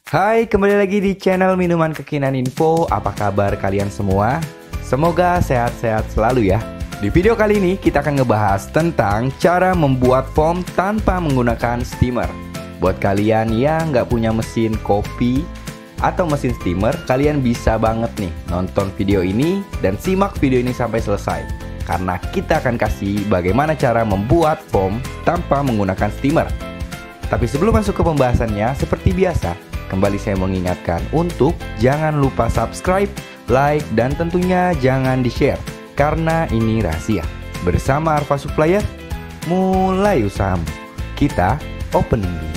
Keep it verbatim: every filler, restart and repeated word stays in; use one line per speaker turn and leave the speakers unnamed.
Hai, kembali lagi di channel Minuman Kekinian Info. Apa kabar kalian semua? Semoga sehat-sehat selalu ya. Di video kali ini kita akan ngebahas tentang cara membuat foam tanpa menggunakan steamer. Buat kalian yang nggak punya mesin kopi atau mesin steamer, kalian bisa banget nih nonton video ini dan simak video ini sampai selesai. Karena kita akan kasih bagaimana cara membuat foam tanpa menggunakan steamer. Tapi sebelum masuk ke pembahasannya, seperti biasa, kembali saya mengingatkan untuk jangan lupa subscribe, like, dan tentunya jangan di-share karena ini rahasia. Bersama Arfa Supplier, mulai usahamu. Kita opening dulu.